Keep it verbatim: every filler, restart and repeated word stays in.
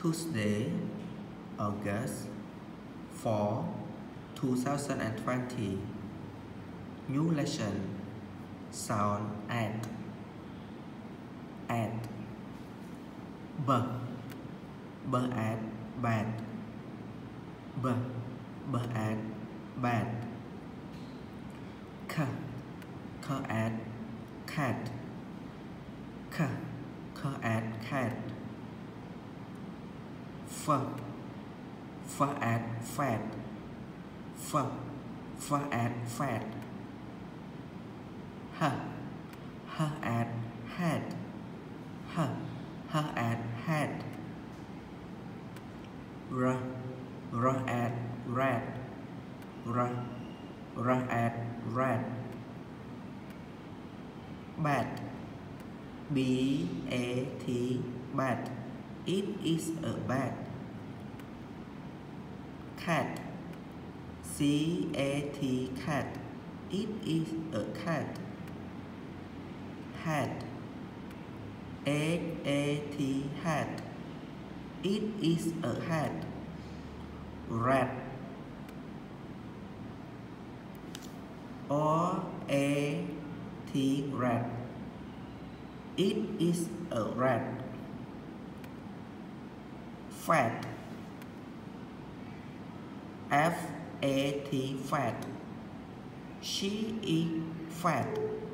Tuesday, August fourth, two thousand twenty. New lesson. Sound and and b b at bad b b at bad k k at cat k k at cat f f at fat f f at fat h h at hat h h at hat r r at rat r r at rat bat b a t bat it is a bat cat c a t cat it is a cat hat h a t hat it is a hat rat r a t rat it is a rat fat f a t fat she is fat